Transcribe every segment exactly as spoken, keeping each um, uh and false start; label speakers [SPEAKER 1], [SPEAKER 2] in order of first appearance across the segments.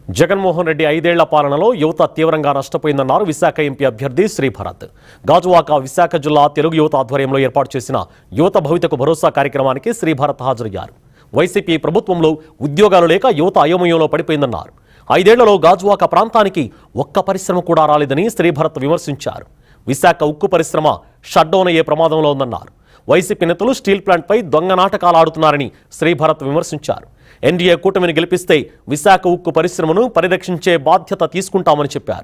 [SPEAKER 1] జగన్మోహన్ రెడ్డి ఐదేళ్ల పాలనలో యువత తీవ్రంగా నష్టపోయిందన్నారు విశాఖ ఎంపీ అభ్యర్థి శ్రీ భరత్. గాజువాక విశాఖ జిల్లా తెలుగు యువత ఆధ్వర్యంలో ఏర్పాటు చేసిన యువత భవితకు భరోసా కార్యక్రమానికి శ్రీ భరత్ హాజరయ్యారు. వైసీపీ ప్రభుత్వంలో ఉద్యోగాలు లేక యువత అయోమయంలో పడిపోయిందన్నారు. ఐదేళ్లలో గాజువాక ప్రాంతానికి ఒక్క పరిశ్రమ కూడా రాలేదని శ్రీ భరత్ విమర్శించారు. విశాఖ ఉక్కు పరిశ్రమ షట్ డౌన్ అయ్యే ప్రమాదంలో ఉందన్నారు. వైసీపీ నేతలు స్టీల్ ప్లాంట్పై దొంగ నాటకాలు ఆడుతున్నారని శ్రీ భరత్ విమర్శించారు. ఎన్డీఏ కూటమిని గెలిపిస్తే విశాఖ ఉక్కు పరిశ్రమను పరిరక్షించే బాధ్యత తీసుకుంటామని చెప్పారు.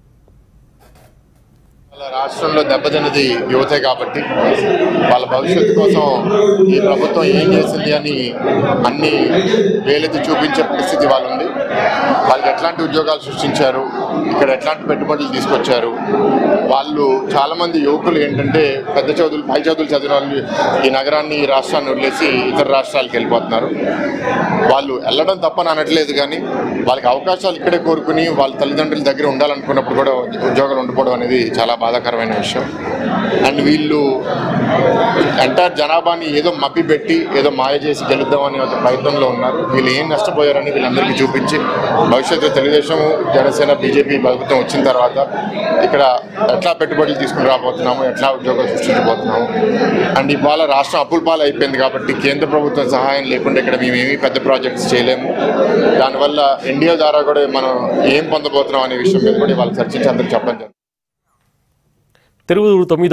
[SPEAKER 2] రాష్ట్రంలో దెబ్బతిన్నది యువతే కాబట్టి వాళ్ళ భవిష్యత్తు కోసం ఈ ప్రభుత్వం ఏం చేసింది అని అన్ని వేలెత్తి చూపించే పరిస్థితి వాళ్ళు ఉంది. వాళ్ళకి ఎట్లాంటి ఉద్యోగాలు సృష్టించారు, ఇక్కడ ఎట్లాంటి పెట్టుబడులు తీసుకొచ్చారు. వాళ్ళు చాలామంది యువకులు ఏంటంటే పెద్ద చదువులు పై చదువులు చదివిన వాళ్ళు ఈ నగరాన్ని ఈ రాష్ట్రాన్ని వదిలేసి ఇతర రాష్ట్రాలకు వెళ్ళిపోతున్నారు. వాళ్ళు వెళ్ళడం తప్పని అనట్లేదు, కానీ వాళ్ళకి అవకాశాలు ఇక్కడే కోరుకుని వాళ్ళ తల్లిదండ్రుల దగ్గర ఉండాలనుకున్నప్పుడు కూడా ఉద్యోగాలు ఉండకపోవడం అనేది చాలా బాధాకరమైన విషయం. అండ్ వీళ్ళు ఎంటైర్ జనాభాని ఏదో మభ్యపెట్టి ఏదో మాయ చేసి గెలుద్దామనే ఒక ప్రయత్నంలో ఉన్నారు. వీళ్ళు ఏం నష్టపోయారని వీళ్ళందరికీ చూపించి భవిష్యత్తులో తెలుగుదేశం, జనసేన, బీజేపీ ప్రభుత్వం వచ్చిన తర్వాత ఇక్కడ ఎట్లా పెట్టుబడులు తీసుకుని రాబోతున్నాము, ఎట్లా ఉద్యోగాలు సృష్టించబోతున్నాము. అండ్ ఇవాళ రాష్ట్రం అప్పుల పాలు అయిపోయింది కాబట్టి కేంద్ర ప్రభుత్వం సహాయం లేకుండా ఇక్కడ మేమేమీ పెద్ద ప్రాజెక్ట్స్ చేయలేము. దానివల్ల ఎన్డీఏ ద్వారా కూడా మనం ఏం పొందబోతున్నాం అనే విషయం మీద కూడా వాళ్ళు చర్చించి అందరికి చెప్పడం జరిగింది.
[SPEAKER 1] తెలుగు తొమ్మిది